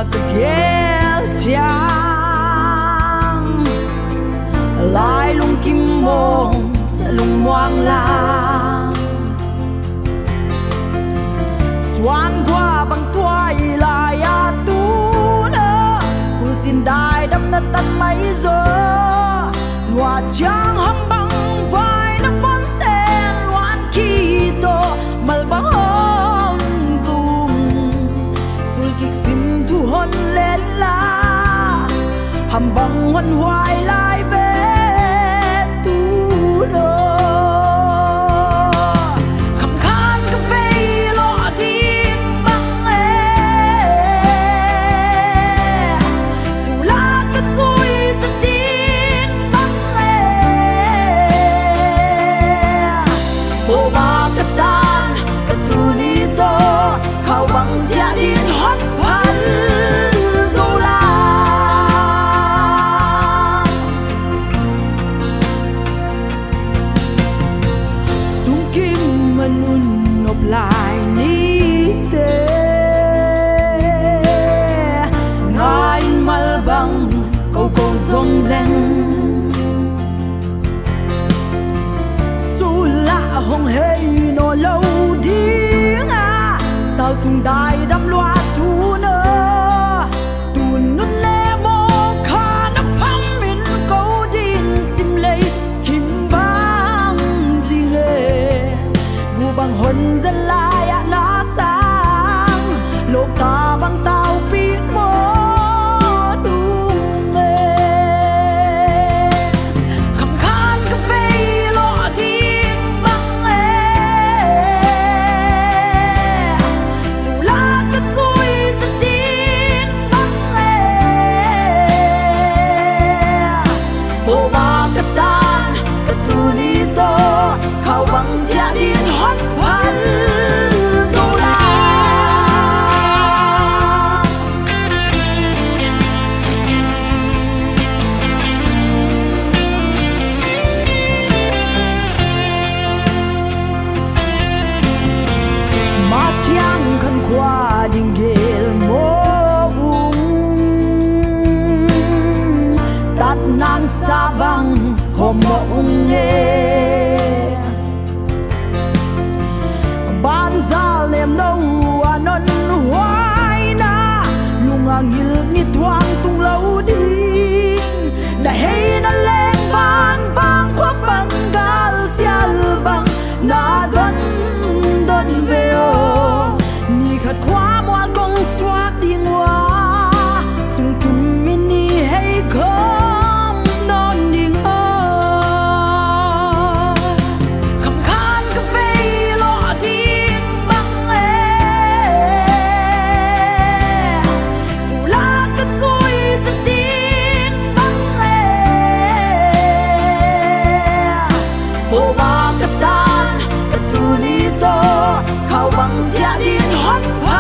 ka ghel chiang lai lung kim mong sa lung muang lang xoan qua bằng toai lại tu nơ cu xin đai đâm na tan mấy giờ loa chang hâm băng vai na con tên loan khi to mal băng hong tung sul kik sim thu hon lên la hâm băng hon hoài lại về tu nơ gia đình hót phấn dâu la sung kim mà nun nộp lại ni tê ngay mal băng câu câu rong lên su lạ hồng hey no lâu điếng sao sung đai đâm loa thu nơ tuôn nun lê mô kha nắp phăng min câu din sim lây kim bang gì nghề gu bằng hồn dân lai ạ na sang lộc ta bằng tàu biết mô đúng nghề khăm khan cà phê lọ điên băng khao bằng gia đình hót phấn dâu la mà chẳng khăn qua đình ghel mô bung tát nan sa băng hôm mộng nghe ban ra lem nâu non hoài na lung angil ni tuang tung lâu đi đã hay na lên van vang khoác bằng gal xial bằng na đơn đơn về ô ni khát khóa mua công xoát đi ngoa sung kim mini hay không non đi khao bằng gia đình hót